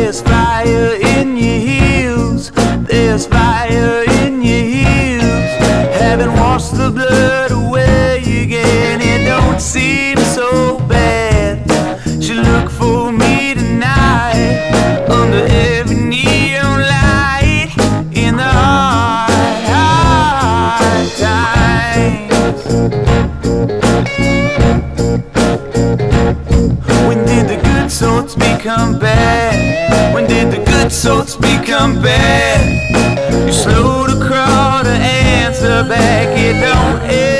There's fire in your heels, there's fire in your heels. Haven't washed the blood away again, it don't seem so bad. She look for me tonight, under every neon light, in the hard times. When did the good sorts become bad? When did the good sorts become bad? You're slow to crawl to answer back, it don't end.